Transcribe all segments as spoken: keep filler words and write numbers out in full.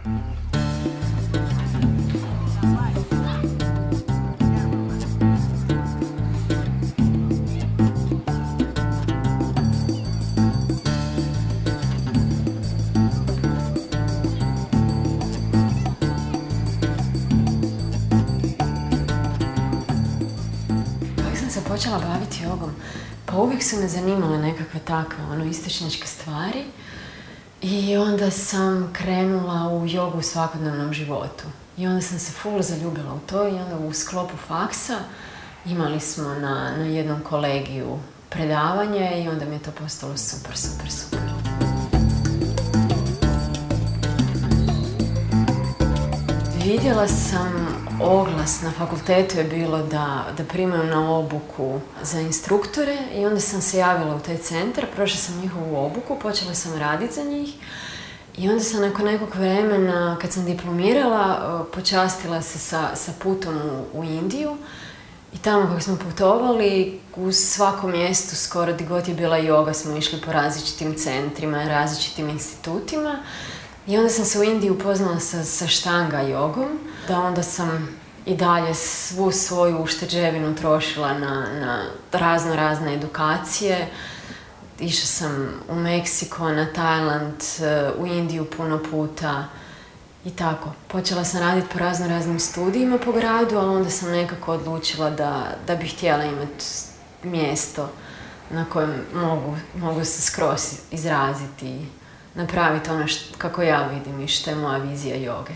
Se počela baviti jogom, pa uvijek su me zanimale nekakve takve ono, istočnjačke stvari i onda sam krenula u jogu u svakodnevnom životu. I onda sam se full zaljubila u to i onda u sklopu faksa imali smo na, na jednom kolegiju predavanje i onda mi je to postalo super, super, super. Vidjela sam oglas na fakultetu je bilo da, da primaju na obuku za instruktore i onda sam se javila u taj centar, prošla sam njihovu obuku, počela sam raditi za njih i onda sam nakon nekog vremena, kad sam diplomirala, počastila se sa, sa putom u, u Indiju i tamo kako smo putovali, u svakom mjestu, skoro gdje god je bila joga, smo išli po različitim centrima, različitim institutima. I onda sam se u Indiji upoznala sa, sa štanga jogom, da onda sam i dalje svu svoju ušteđevinu trošila na, na razno razne edukacije. Išla sam u Meksiko, na Tajland, u Indiju puno puta i tako. Počela sam raditi po razno raznim studijima po gradu, ali onda sam nekako odlučila da, da bih htjela imati mjesto na kojem mogu, mogu se skroz izraziti. Napraviti ono što, kako ja vidim i što je moja vizija joge.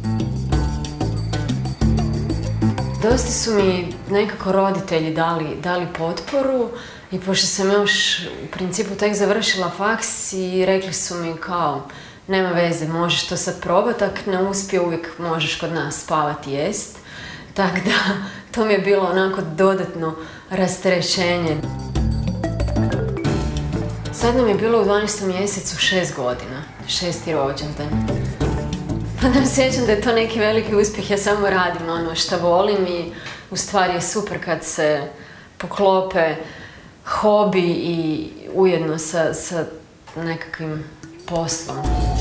Dosta su mi nekako roditelji dali, dali potporu i pošto sam još u principu tek završila faks i rekli su mi kao nema veze, možeš to sad probati, ako ne uspije uvijek možeš kod nas spavati i jest. Tako da to mi je bilo onako dodatno rasterećenje. Sad nam je bilo u dvanaestom mjesecu šest godina, šesti rođendan. Pa nam sjećam da je to neki veliki uspjeh, ja samo radim ono što volim i u stvari je super kad se poklope hobi i ujedno sa, sa nekakvim poslom.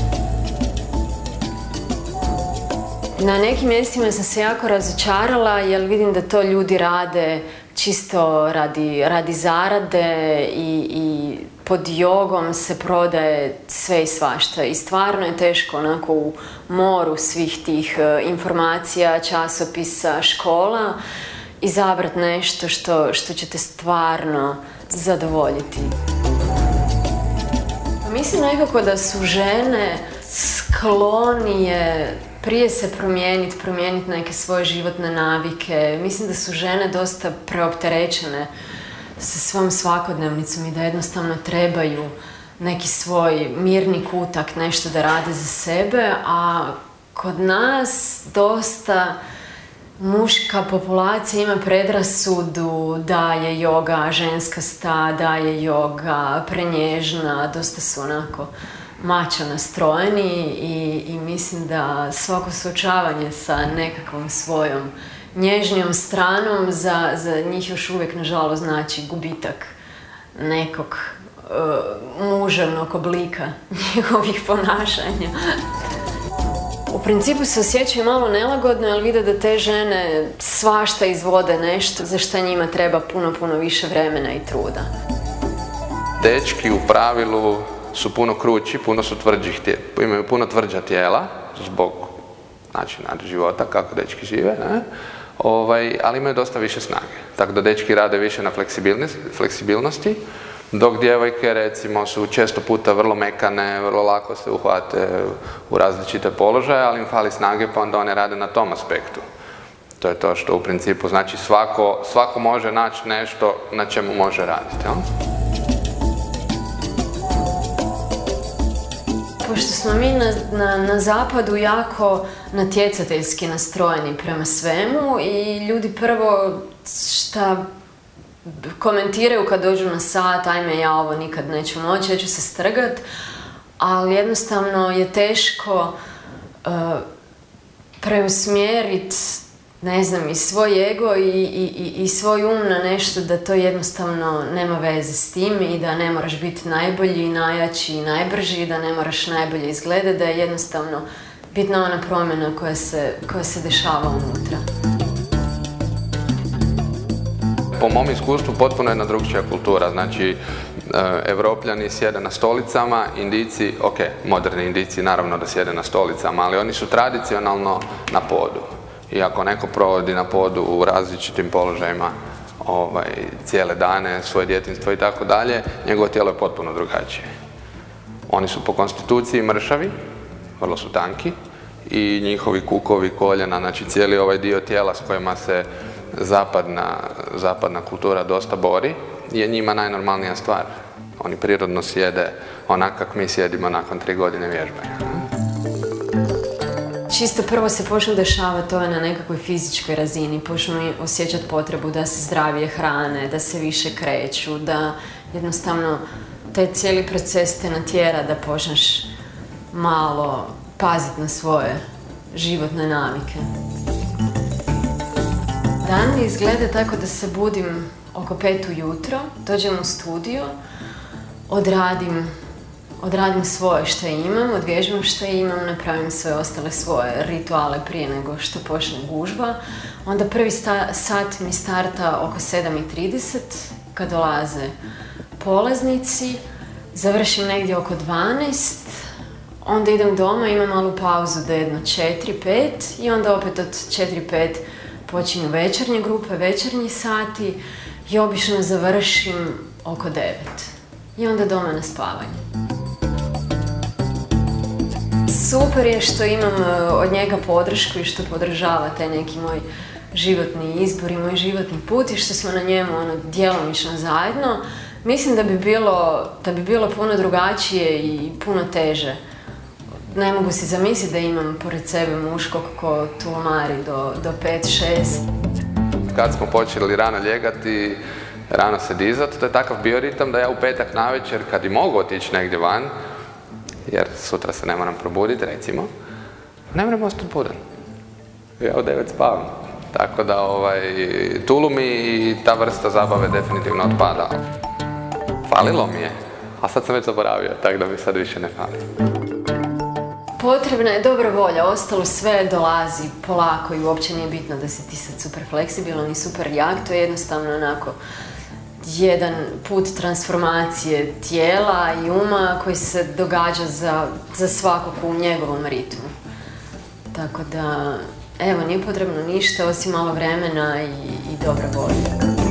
Na nekim mjestima sam se jako razočarala jer vidim da to ljudi rade čisto radi, radi zarade i, i pod jogom se prodaje sve i svašta i stvarno je teško onako u moru svih tih uh, informacija, časopisa, škola izabrati nešto što, što će te stvarno zadovoljiti. Mislim nekako da su žene sklonije prije se promijeniti, promijeniti neke svoje životne navike. Mislim da su žene dosta preopterećene sa svom svakodnevnicom i da jednostavno trebaju neki svoj mirni kutak, nešto da rade za sebe, a kod nas dosta muška populacija ima predrasudu da je joga ženskasta, da je joga prenježna, dosta su onako mačo nastrojeni i, i mislim da svako suočavanje sa nekakvom svojom nježnijom stranom za, za njih još uvijek nažalost znači gubitak nekog uh, muževnog oblika njihovih ponašanja. U principu se osjećaju malo nelagodno, ali vide da te žene svašta izvode nešto za što njima treba puno, puno više vremena i truda. Dečki u pravilu su puno krući, puno su tvrđih, imaju puno tvrđa tijela zbog načina života, kako dečki žive, ne? Ovaj, ali imaju dosta više snage. Tako da dečki rade više na fleksibilnosti, dok djevojke recimo su često puta vrlo mekane, vrlo lako se uhvate u različite položaje, ali im fali snage pa onda one rade na tom aspektu. To je to što u principu znači svako, svako može naći nešto na čemu može raditi. Ja? Pošto smo mi na, na, na zapadu jako natjecateljski nastrojeni prema svemu i ljudi prvo šta komentiraju kad dođu na sat, ajme ja ovo nikad neću moći, ja ću se strgat, ali jednostavno je teško uh, preusmjeriti, ne znam, i svoj ego i, i, i svoj um na nešto da to jednostavno nema veze s tim i da ne moraš biti najbolji, najjači i najbrži, da ne moraš najbolje izgledati, da je jednostavno bitna ona promjena koja se, koja se dešava unutra. Po mom iskustvu potpuno jedna drugčija kultura, znači Evropljani sjede na stolicama, Indijci, ok, moderni Indijci naravno da sjede na stolicama, ali oni su tradicionalno na podu. I ako neko provodi na podu u različitim položajima ovaj, cijele dane, svoje djetinjstvo i tako dalje, njegovo tijelo je potpuno drugačije. Oni su po konstituciji mršavi, vrlo su tanki, i njihovi kukovi, koljena, znači cijeli ovaj dio tijela s kojima se zapadna, zapadna kultura dosta bori, je njima najnormalnija stvar. Oni prirodno sjede onak kak mi sjedimo nakon tri godine vježbanja. Čisto prvo se počnu dešavati to na nekakvoj fizičkoj razini, počnu osjećati potrebu da se zdravije hrane, da se više kreću, da jednostavno taj cijeli proces te natjera da počneš malo paziti na svoje životne navike. Dan mi izgleda tako da se budim oko pet ujutro, dođem u studio, odradim, odradim svoje što imam, odvježbam što imam, napravim sve ostale svoje rituale prije nego što počne gužva. Onda prvi sta, sat mi starta oko sedam i trideset kad dolaze polaznici, završim negdje oko dvanaest, onda idem doma, imam malu pauzu do jedno četiri pet i onda opet od četiri pet počinju večernje grupe, večernji sati i obično završim oko devet. I onda doma na spavanje. Super je što imam od njega podršku i što podržava taj neki moj životni izbor i moj životni put i što smo na njemu ono, djelomično zajedno. Mislim da bi bilo, da bi bilo puno drugačije i puno teže. Ne mogu si zamisliti da imam pored sebe muškog ko tulumari do, do pet šest. Kad smo počeli rano ljegati, rano se dizati, to je takav bioritam da ja u petak navečer, kad i mogu otići negdje van, jer sutra se ne moram probuditi, recimo, ne moram ostati budan. Ja u devet spavam. Tako da ovaj, tulumi i ta vrsta zabave definitivno otpada. Falilo mi je, a sad sam već zaboravio, tako da mi sad više ne fali. Potrebna je dobra volja, ostalo sve dolazi polako i uopće nije bitno da si ti sad super fleksibilan i super jak, to je jednostavno onako jedan put transformacije tijela i uma koji se događa za, za svakog u njegovom ritmu. Tako da, evo, nije potrebno ništa osim malo vremena i, i dobra volja.